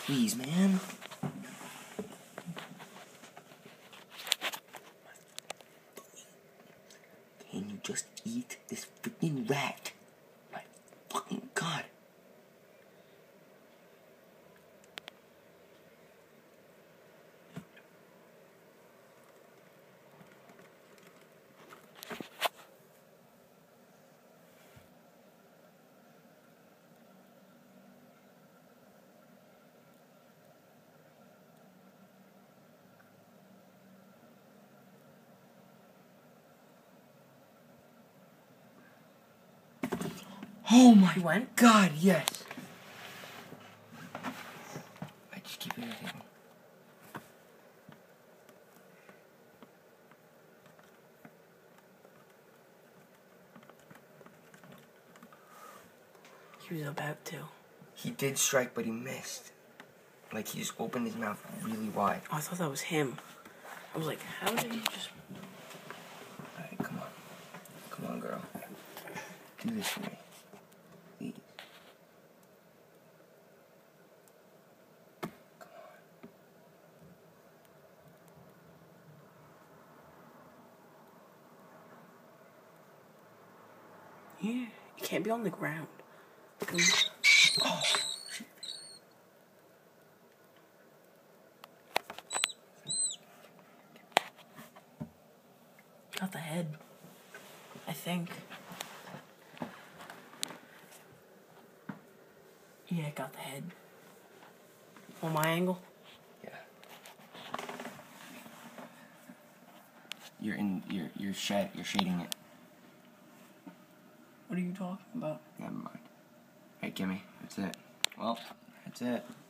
Please, man. Can you just eat this freaking rat? My fucking God. Oh my God, yes. I just keep everything. He was about to. He did strike, but he missed. Like, he just opened his mouth really wide. Oh, I thought that was him. I was like, how did he just... Alright, come on. Come on, girl. Do this for me. Please. Come on. Yeah, you can't be on the ground. Oh. Got the head. I think. Yeah, got the head. On my angle? Yeah. You're shading it. What are you talking about? Never mind. Hey, Kimmy, that's it. Well, that's it.